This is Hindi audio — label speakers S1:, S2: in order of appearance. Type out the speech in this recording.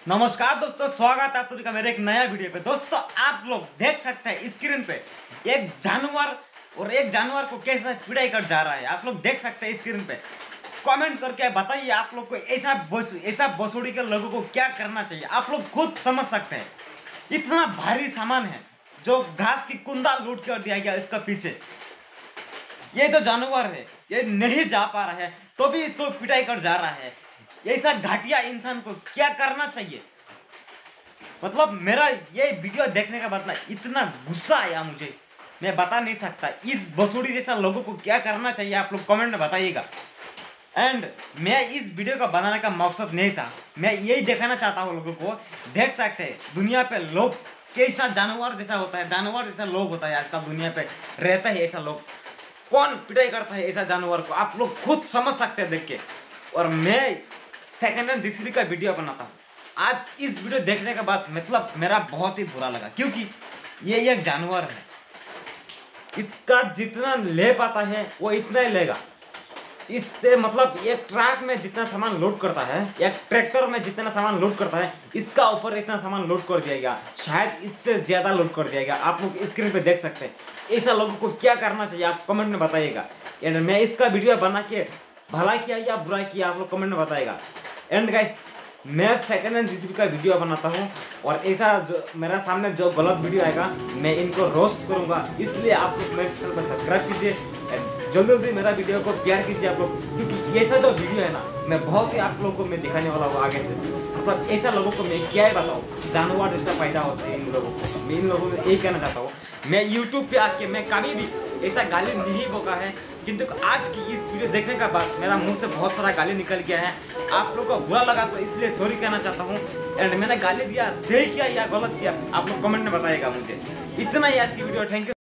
S1: नमस्कार दोस्तों, स्वागत है आप सभी का मेरे एक नया वीडियो पे। दोस्तों आप लोग देख सकते हैं स्क्रीन पे एक जानवर को कैसे पिटाई कर जा रहा है। आप लोग देख सकते हैं स्क्रीन पे। कमेंट करके बताइए आप लोग को ऐसा भोसड़ी के लोगों को क्या करना चाहिए। आप लोग खुद समझ सकते हैं। इतना भारी सामान है जो घास की कुंदा लूट कर दिया गया इसका पीछे। ये तो जानवर है, ये नहीं जा पा रहा है तो भी इसको पिटाई कर जा रहा है। ऐसा घटिया इंसान को क्या करना चाहिए। मतलब मेरा ये वीडियो देखने के बाद ना इतना गुस्सा आया मुझे, मैं बता नहीं सकता। इस बसूड़ी जैसा लोगों को क्या करना चाहिए आप लोग कमेंट में बताइएगा। एंड मैं इस वीडियो का बनाने का मकसद नहीं था, मैं यही दिखाना चाहता हूँ लोगों को। देख सकते हैं दुनिया पे लोग कैसा जानवर जैसा होता है, जानवर जैसा लोग होता है आजकल दुनिया पे रहता है। ऐसा लोग कौन पिटाई करता है ऐसा जानवर को, आप लोग खुद समझ सकते हैं देख के। और मैं सेकेंड हैंड जीसीबी का वीडियो बनाता हूँ। आज इस वीडियो देखने के बाद मतलब मेरा बहुत ही बुरा लगा, क्योंकि ये एक जानवर है। इसका जितना ले पाता है वो इतना ही लेगा। इससे मतलब एक ट्रक में जितना सामान लोड करता है, एक ट्रैक्टर में जितना सामान लोड करता है, इसका ऊपर इतना सामान लोड कर दिया गया, शायद इससे ज्यादा लोड कर दिया गया। आप लोग स्क्रीन पे देख सकते हैं। ऐसा लोगों को क्या करना चाहिए आप कमेंट में बताइएगा। एंड मैं इसका वीडियो बना के भला किया या बुरा किया आप लोग कमेंट में बताइएगा। एंड गाइस, मैं सेकेंड हैंड जीसीबी का वीडियो बनाता हूँ और ऐसा जो मेरा सामने जो गलत वीडियो आएगा मैं इनको रोस्ट करूँगा। इसलिए आप लोग मेरे चैनल पर सब्सक्राइब कीजिए, जल्दी जल्दी मेरा वीडियो को प्यार कीजिए आप लोग, क्योंकि ऐसा जो वीडियो है ना मैं बहुत ही आप लोगों को मैं दिखाने वाला हूँ आगे से। मतलब ऐसा लोगों को मैं क्या ही बताऊँ, जानवर जैसा पैदा होते हैं इन लोगों को। मैं इन लोगों को यही कहना चाहता हूँ। मैं यूट्यूब पे आके मैं कभी भी ऐसा गाली नहीं बोका है, किंतु आज की इस वीडियो देखने के बाद मेरा मुंह से बहुत सारा गाली निकल गया है। आप लोगों को बुरा लगा तो इसलिए सॉरी कहना चाहता हूँ। एंड मैंने गाली दिया सही किया या गलत किया आप लोग कमेंट में बताइएगा मुझे। इतना ही आज की वीडियो, थैंक यू।